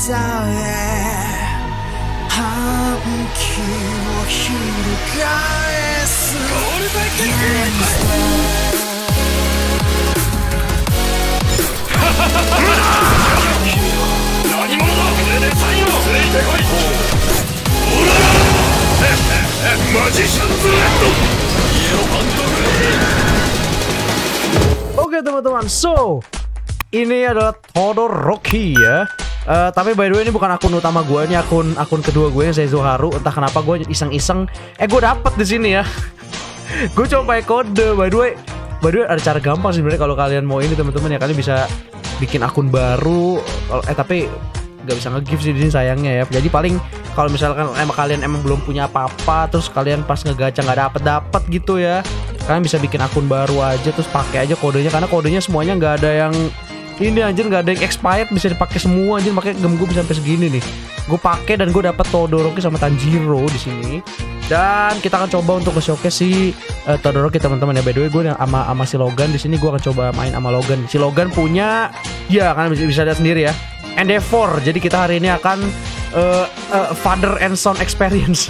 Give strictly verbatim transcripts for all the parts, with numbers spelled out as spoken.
Oke teman-teman, so ini adalah Todoroki ya. Uh, tapi by the way ini bukan akun utama gue, ini akun akun kedua gue yang Seizoharu. Entah kenapa gue iseng-iseng, eh gue dapet di sini ya. Gue coba pakai kode. By the way, by the way ada cara gampang sebenarnya kalau kalian mau ini teman-teman ya. Kalian bisa bikin akun baru. Eh tapi nggak bisa nge-give sih di sini sayangnya ya. Jadi paling kalau misalkan emang kalian emang belum punya apa-apa, terus kalian pas ngegacha nggak dapet-dapet gitu ya, kalian bisa bikin akun baru aja terus pakai aja kodenya, karena kodenya semuanya nggak ada yang ini anjir, nggak ada yang expired, bisa dipakai semua anjir. Makanya gem gue bisa sampai segini nih. Gue pakai dan gue dapet Todoroki sama Tanjiro di sini. Dan kita akan coba untuk nge-showcase si uh, Todoroki teman-teman ya. By the way gue sama sama si Logan di sini, gue akan coba main sama Logan. Si Logan punya, ya kan bisa, bisa lihat sendiri ya, Endeavor. Jadi kita hari ini akan uh, uh, father and son experience.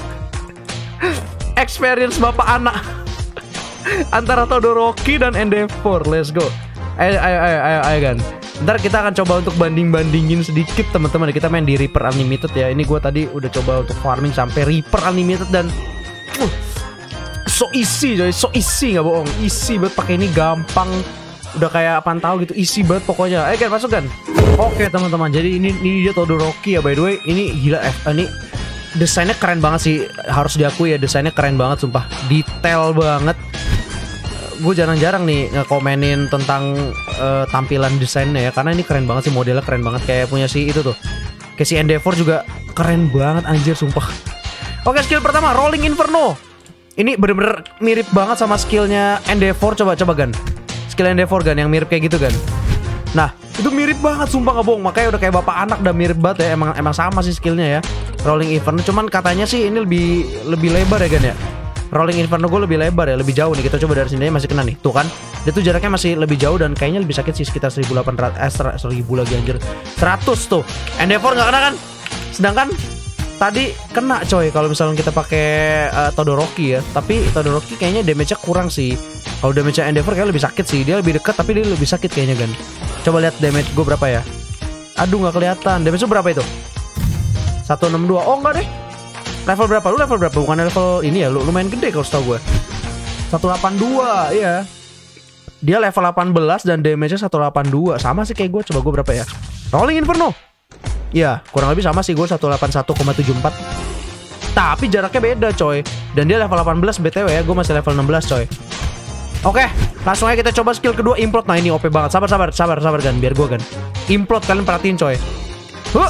Experience bapak anak antara Todoroki dan Endeavor. Let's go. Ayo, ayo, ayo, ayo, ayo kan. Ntar kita akan coba untuk banding-bandingin sedikit teman-teman. Kita main di Reaper Unlimited ya. Ini gue tadi udah coba untuk farming sampai Reaper Unlimited dan uh, so easy coy, so easy, nggak bohong, easy banget. Pakai ini gampang, udah kayak apaan tahu gitu, easy banget pokoknya. Ayo kan, masuk kan. Oke teman-teman, jadi ini ini dia Todoroki ya. By the way, ini gila F, ini desainnya keren banget sih, harus diakui ya, desainnya keren banget sumpah, detail banget. Gue jarang-jarang nih ngekomenin tentang uh, tampilan desainnya ya, karena ini keren banget sih, modelnya keren banget. Kayak punya si itu tuh, kayak si Endeavor juga keren banget anjir sumpah. Oke, skill pertama Rolling Inferno. Ini bener-bener mirip banget sama skillnya Endeavor. Coba-coba Gan, skill Endeavor Gan yang mirip kayak gitu Gan. Nah itu mirip banget sumpah, nggak bohong. Makanya udah kayak bapak anak, udah mirip banget ya. Emang emang sama sih skillnya ya, Rolling Inferno. Cuman katanya sih ini lebih lebih lebar ya Gan ya. Rolling Inferno gue lebih lebar ya, lebih jauh nih. Kita coba dari sini masih kena nih, tuh kan. Dia tuh jaraknya masih lebih jauh dan kayaknya lebih sakit sih, sekitar seribu delapan ratus, eh seribu lagi anjir, seratus tuh. Endeavor nggak kena kan, sedangkan tadi kena coy kalau misalnya kita pakai uh, Todoroki ya. Tapi Todoroki kayaknya damage-nya kurang sih. Kalau damage-nya Endeavor kayak lebih sakit sih, dia lebih dekat tapi dia lebih sakit kayaknya kan. Coba lihat damage gue berapa ya. Aduh nggak kelihatan, damage-nya berapa itu? seratus enam puluh dua, oh enggak deh. Level berapa? Lu level berapa? Bukan level ini ya, lu lumayan gede kalau setahu gue. seratus delapan puluh dua, iya. Dia level delapan belas dan damage-nya seratus delapan puluh dua. Sama sih kayak gue, coba gue berapa ya? Rolling Inferno. Iya, kurang lebih sama sih, gue seratus delapan puluh satu koma tujuh empat. Tapi jaraknya beda coy. Dan dia level delapan belas B T W ya, gue masih level enam belas coy. Oke, langsung aja kita coba skill kedua, Implode. Nah ini O P banget, sabar, sabar, sabar, sabar Gan, biar gue Gan. Implode, kalian perhatiin coy. Huh.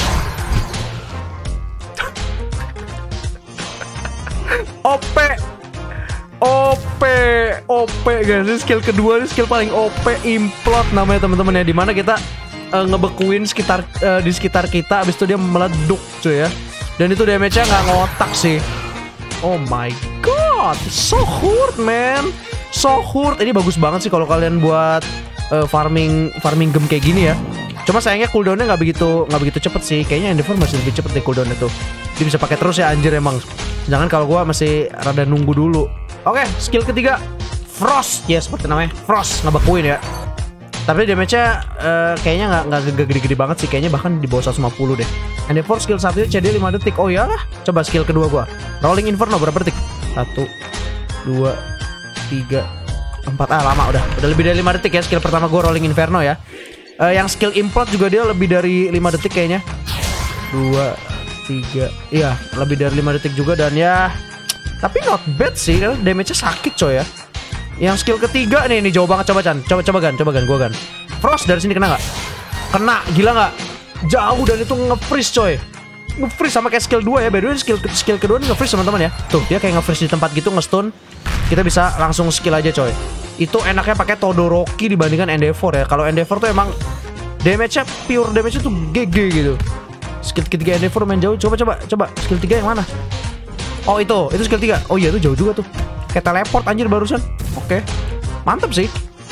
O P, O P, O P guys. Ini skill kedua, ini skill paling O P, Implode namanya teman-teman ya. Dimana kita uh, ngebekuin sekitar uh, di sekitar kita, abis itu dia meleduk cuy ya. Dan itu damage-nya nggak ngotak sih. Oh my god, so hurt man, so hurt. Ini bagus banget sih kalau kalian buat uh, farming farming game kayak gini ya. Cuma sayangnya cooldownnya nggak begitu nggak begitu cepet sih. Kayaknya Endeavor masih lebih cepet deh cooldownnya tuh. Dia bisa pakai terus ya anjir emang. Jangan kalau gua masih rada nunggu dulu. Oke, skill ketiga Frost. Ya seperti namanya, Frost, ngebekuin ya. Tapi damage-nya uh, kayaknya nggak nggak gede-gede banget sih. Kayaknya bahkan di bawah seratus lima puluh deh. Endeavor skill satunya C D lima detik. Oh ya lah. Coba skill kedua gua, Rolling Inferno, berapa detik? Satu, dua, tiga, empat. Ah lama udah. Udah lebih dari lima detik ya skill pertama gua Rolling Inferno ya. Uh, yang skill Implode juga dia lebih dari lima detik kayaknya. Dua, tiga, iya lebih dari lima detik juga. Dan ya, tapi not bad sih, karena damage-nya sakit coy ya. Yang skill ketiga nih, ini jauh banget. Coba Chan, coba coba Gan, coba Gan, gua Gan. Frost dari sini kena nggak? Kena, gila nggak? Jauh, dan itu nge-freeze coy. Nge-freeze sama kayak skill dua ya. By the way skill, skill kedua ini nge-freeze teman-teman ya. Tuh, dia kayak nge-freeze di tempat gitu, nge-stun. Kita bisa langsung skill aja coy. Itu enaknya pakai Todoroki dibandingkan Endeavor ya. Kalau Endeavor tuh emang damage-nya, pure damage-nya tuh G G gitu. Skill ketiga Endeavor main jauh. Coba coba coba skill tiga yang mana? Oh itu, itu skill tiga. Oh iya itu jauh juga tuh. Kayak teleport anjir barusan. Oke, mantep sih.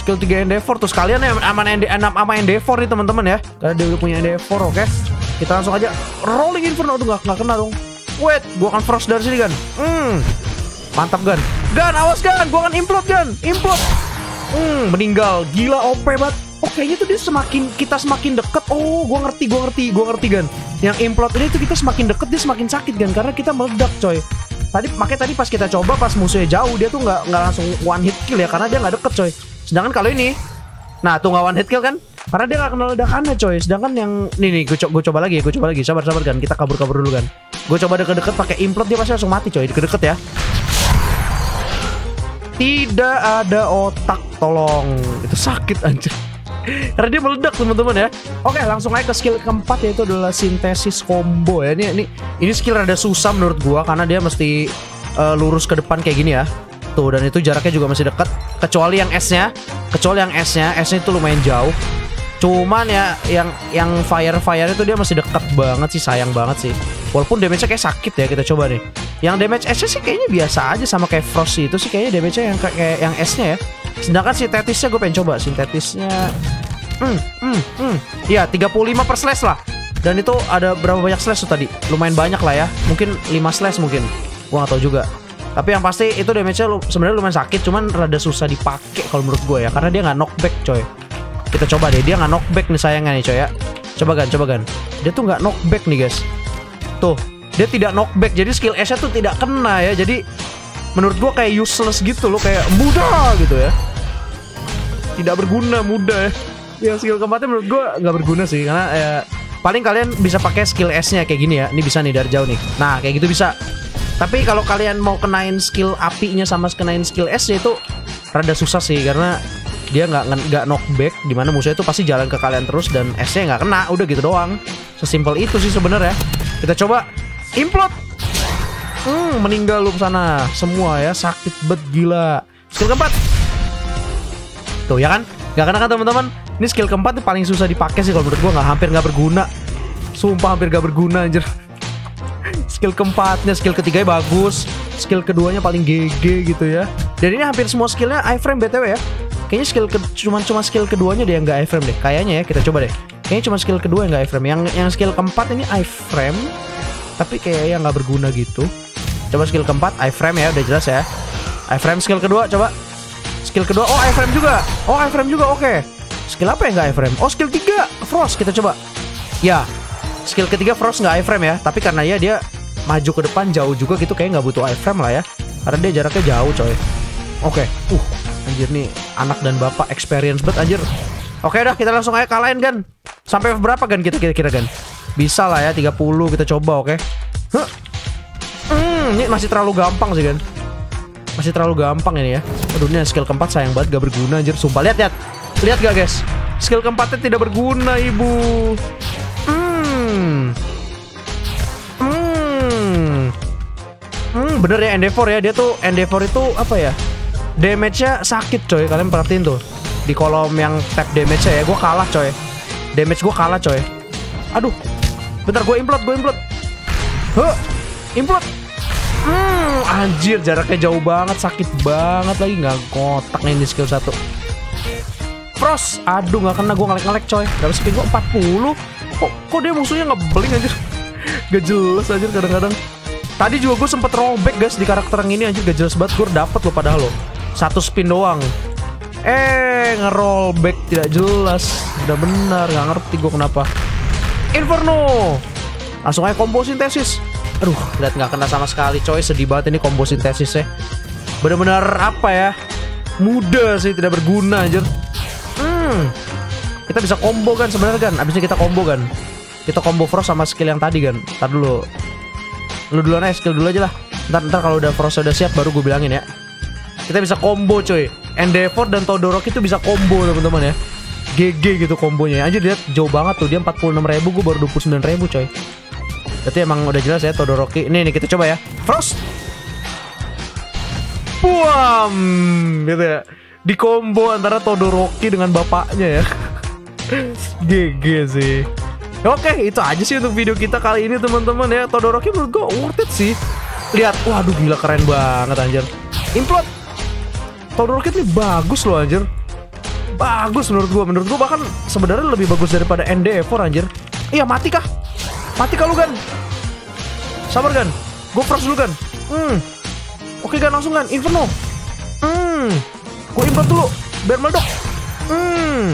Skill tiga Endeavor tuh sekalian ya sama sama Endeavor nih teman-teman ya. Karena dia udah punya Endeavor, oke. Okay? Kita langsung aja Rolling Inferno tuh nggak nggak kena dong. Wait, gua akan frost dari sini Gan. Hmm, mantap Gan. Gan, awas Gan, gua akan implode Gan, implode. Hmm, meninggal, gila O P banget. Oh kayaknya tuh dia semakin kita semakin deket. Oh, gua ngerti, gua ngerti, gua ngerti Gan. Yang implode ini tuh kita semakin deket dia semakin sakit Gan, karena kita meledak coy. Tadi makanya tadi pas kita coba pas musuhnya jauh dia tuh nggak nggak langsung one hit kill ya, karena dia nggak deket coy. Sedangkan kalau ini, nah tuh nggak one hit kill kan? Karena dia nggak kenal ledakannya coy. Sedangkan yang nih nih gue co coba lagi, gue coba lagi. Sabar sabar Gan, kita kabur kabur dulu Gan. Gue coba deket-deket pakai implode dia pasti langsung mati coy. Deket-deket ya. Tidak ada otak, tolong. Itu sakit anjir. Karena dia meledak teman-teman ya. Oke, langsung aja ke skill keempat, yaitu adalah sintesis combo ya. Ini ini ini skill rada susah menurut gua karena dia mesti uh, lurus ke depan kayak gini ya. Tuh, dan itu jaraknya juga masih dekat. Kecuali yang S-nya, kecuali yang S-nya, S-nya itu lumayan jauh. Cuman ya yang yang fire-fire itu dia masih dekat banget sih, sayang banget sih. Walaupun damage-nya kayak sakit ya, kita coba nih. Yang damage S-nya sih kayaknya biasa aja sama kayak Frost itu sih kayaknya damage-nya yang kayak yang S-nya ya. Sedangkan sintetisnya gue pengen coba sintetisnya. Hmm, hmm, hmm. Ya, tiga puluh lima per slash lah. Dan itu ada berapa banyak slash tuh tadi? Lumayan banyak lah ya. Mungkin lima slash mungkin. Gua gak tahu juga. Tapi yang pasti itu damage-nya sebenarnya lumayan sakit, cuman rada susah dipakai kalau menurut gue ya, karena dia nggak knockback coy. Kita coba deh, dia nggak knockback nih sayangnya nih coy ya. Coba Gan, coba Gan. Dia tuh nggak knockback nih guys. Tuh, dia tidak knockback, jadi skill S-nya tuh tidak kena ya. Jadi menurut gue kayak useless gitu loh, kayak mudah gitu ya. Tidak berguna, mudah ya. Ya skill keempatnya menurut gue nggak berguna sih, karena ya, paling kalian bisa pakai skill S-nya kayak gini ya. Ini bisa nih dari jauh nih. Nah kayak gitu bisa. Tapi kalau kalian mau kenain skill apinya sama kenain skill S-nya itu rada susah sih, karena dia nggak nggak knockback, dimana musuhnya itu pasti jalan ke kalian terus dan S-nya nggak kena, udah gitu doang. Sesimpel itu sih sebenarnya. Kita coba implode. Hmm, meninggal lu sana semua ya, sakit bet gila. Skill keempat. Tuh ya kan, nggak kena kan teman-teman. Ini skill keempat tuh paling susah dipakai sih kalau menurut gua, nggak hampir nggak berguna. Sumpah hampir nggak berguna anjir. Skill keempatnya, skill ketiganya bagus, skill keduanya paling G G gitu ya. Dan ini hampir semua skillnya iframe B T W ya. Kayaknya skill ke, cuma cuma skill keduanya dia yang nggak iframe deh. Kayaknya ya, kita coba deh. Kayaknya cuma skill kedua yang nggak iframe. Yang yang skill keempat ini iframe, tapi kayaknya nggak berguna gitu. Coba skill keempat iframe ya, udah jelas ya. Iframe skill kedua, coba. Skill kedua, oh iframe juga. Oh iframe juga, oke. Okay. Skill apa yang nggak iframe? Oh skill tiga, Frost. Kita coba. Ya, skill ketiga Frost nggak iframe ya. Tapi karena ya dia maju ke depan jauh juga gitu, kayak nggak butuh iframe lah ya, karena dia jaraknya jauh coy. Oke, okay. uh, anjir nih anak dan bapak experience banget anjir. Oke okay, dah, kita langsung aja kalahin Gan. Sampai berapa Gan kita kira-kira Gan? Bisa lah ya tiga puluh kita coba, oke. Okay? Huh. Hmm, ini masih terlalu gampang sih Gan. Masih terlalu gampang ini ya. Aduh, ini skill keempat sayang banget gak berguna anjir. Sumpah, lihat lihat. Lihat gak guys? Skill keempatnya tidak berguna ibu. Hmm. Hmm, bener ya Endeavor ya, dia tuh Endeavor itu apa ya, damage-nya sakit coy, kalian perhatiin tuh di kolom yang tap damage-nya ya, gue kalah coy, damage gue kalah coy. Aduh, bentar gue implode, gue implode, huh, implode, hmm, anjir jaraknya jauh banget, sakit banget lagi, nggak kotak nih ini skill satu. Frost, aduh nggak kena, gue ngelek-ngelek coy, dapat speed gue empat puluh, kok, kok dia musuhnya ngebeling anjir, gak jelas anjir kadang-kadang. Tadi juga gue sempet rollback guys di karakter yang ini anjir, gak jelas banget, gue dapet loh padahal loh. Satu spin doang. Eh, nge-rollback tidak jelas. Udah benar, gak ngerti gue kenapa. Inferno. Langsung aja combo sintesis. Aduh, lihat gak kena sama sekali coy, sedih banget ini combo sintesisnya. Bener-bener apa ya, mudah sih, tidak berguna anjir. Hmm, kita bisa combo kan sebenarnya kan. Abisnya kita combo kan. Kita combo Frost sama skill yang tadi kan. Ntar dulu. Lu duluan aja, skill dulu aja lah. Ntar, ntar kalau udah Frost udah siap baru gue bilangin ya. Kita bisa combo coy. Endeavor dan Todoroki itu bisa combo teman-teman ya. G G gitu kombonya. Anjir lihat jauh banget tuh, dia empat puluh enam ribu, gue baru dua puluh sembilan ribu coy. Berarti emang udah jelas ya Todoroki. Ini nih kita coba ya. Frost. Buam, gitu ya. Di combo antara Todoroki dengan bapaknya ya. G G sih. Oke, itu aja sih untuk video kita kali ini teman-teman ya. Todoroki menurut gue worth it sih. Lihat, waduh gila keren banget anjir. Implode. Todoroki ini bagus loh anjir. Bagus menurut gua. Menurut gua bahkan sebenarnya lebih bagus daripada Endeavor anjir. Iya, mati kah? Mati kah lu, Gan? Sabar, Gan. Gua frost dulu, Gan. Hmm. Oke, Gan, langsung, Gan. Inferno. Hmm. Gua improt dulu biar meledak. Hmm.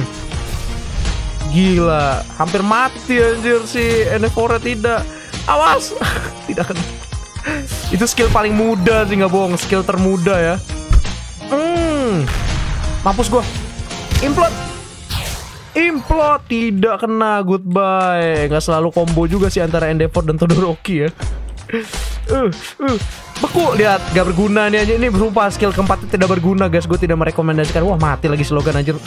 Gila, hampir mati anjir si Endeavor tidak. Awas. Tidak kena. Itu skill paling muda sih, nggak bohong. Skill termuda ya. Hmm. Mampus gua. Implot. Implot. Tidak kena. Goodbye. Nggak selalu combo juga sih antara Endeavor dan Todoroki ya. Uh, uh. Beku. Lihat. Gak berguna nih aja. Ini berupa skill keempatnya tidak berguna guys. Gue tidak merekomendasikan. Wah, mati lagi slogan anjir.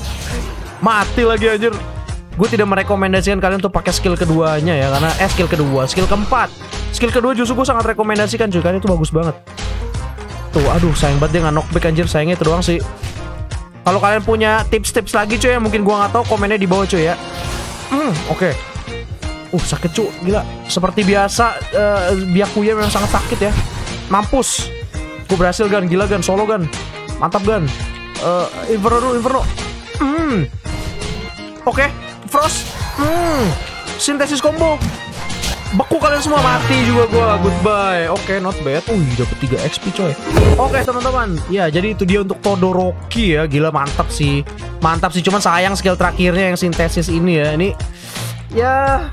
Mati lagi anjir. Gue tidak merekomendasikan kalian untuk pakai skill keduanya ya. Karena eh skill kedua. Skill keempat. Skill kedua justru gue sangat rekomendasikan cuy. Karena itu bagus banget. Tuh, aduh sayang banget dia nggak knockback anjir. Sayangnya itu doang sih. Kalau kalian punya tips-tips lagi cuy yang mungkin gua nggak tahu, komennya di bawah cuy ya. Hmm, oke. Okay. Uh, sakit cuy, gila. Seperti biasa uh, Byakuya memang sangat sakit ya. Mampus. Gua berhasil Gan, gila Gan, solo Gan. Mantap Gan. Uh, Inferno dulu, Inferno. Hmm. Oke, okay. Frost. Hmm. Sintesis combo. Beku kalian semua, mati juga gua. Goodbye. Oke, okay, not bad. Uh, dapat tiga X P coy. Oke, okay, teman-teman. Ya, jadi itu dia untuk Todoroki ya. Gila, mantap sih. Mantap sih, cuman sayang skill terakhirnya yang sintesis ini ya. Ini ya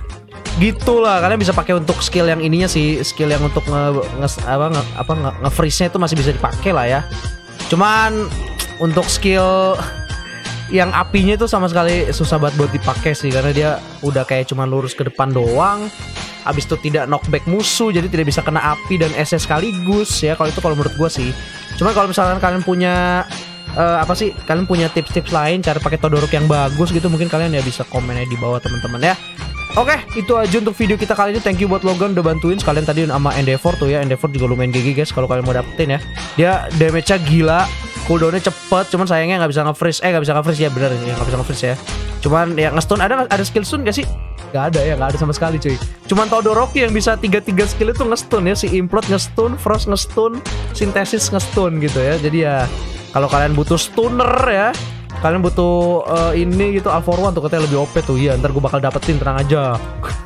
gitulah. Kalian bisa pakai untuk skill yang ininya sih, skill yang untuk nge, nge apa nge, apa nge, nge-freeze-nya itu masih bisa dipakai lah ya. Cuman untuk skill yang apinya itu sama sekali susah banget buat dipakai sih, karena dia udah kayak cuman lurus ke depan doang. Abis itu tidak knockback musuh, jadi tidak bisa kena api dan S S sekaligus ya. Kalau itu kalau menurut gue sih. Cuma kalau misalkan kalian punya uh, apa sih? Kalian punya tips-tips lain cara pakai Todoroki yang bagus gitu, mungkin kalian ya bisa komennya di bawah teman-teman ya. Oke, itu aja untuk video kita kali ini. Thank you buat Logan udah bantuin sekalian tadi sama Endeavor tuh ya. Endeavor juga lumayan G G guys kalau kalian mau dapetin ya. Dia damage-nya gila, cooldownnya cepet, cuman sayangnya nggak bisa nge-freeze. Eh nggak bisa nge-freeze ya, bener ya, nggak bisa nge-freeze ya. Cuman ya nge-stun ada ada skill stun gak sih? Gak ada ya, gak ada sama sekali cuy. Cuman Todoroki yang bisa tiga tiga skill itu nge-stun ya. Si Implot nge-stun, Frost nge-stun, Sintesis nge-stun gitu ya. Jadi ya kalau kalian butuh stunner ya, kalian butuh uh, ini gitu, All for One tuh katanya lebih O P tuh. Iya, ntar gue bakal dapetin, tenang aja.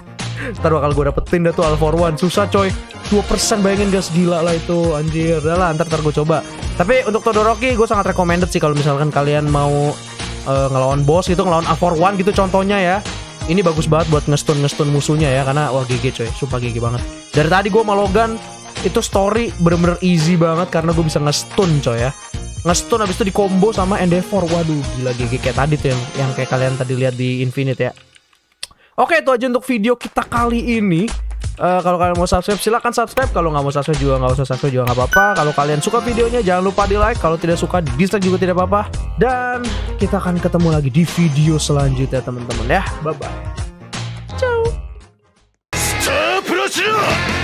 Ntar bakal gue dapetin dah tuh All for One. Susah coy, dua persen bayangin guys, gila lah itu. Anjir, udah lah, ntar, ntar gue coba. Tapi untuk Todoroki gue sangat recommended sih kalau misalkan kalian mau uh, ngelawan boss gitu, ngelawan All for One gitu contohnya ya. Ini bagus banget buat nge-stun nge-stun musuhnya ya, karena wah G G coy, sumpah G G banget. Dari tadi gue sama Logan itu story bener-bener easy banget karena gue bisa nge-stun coy ya. Nge-stun habis itu di combo sama Endeavor. Waduh, gila G G kayak tadi tuh yang yang kayak kalian tadi lihat di Infinite ya. Oke, itu aja untuk video kita kali ini. Uh, kalau kalian mau subscribe silahkan subscribe. Kalau nggak mau subscribe juga nggak usah subscribe juga nggak apa-apa. Kalau kalian suka videonya jangan lupa di like. Kalau tidak suka di dislike juga tidak apa-apa. Dan kita akan ketemu lagi di video selanjutnya teman-teman ya. Bye bye. Ciao.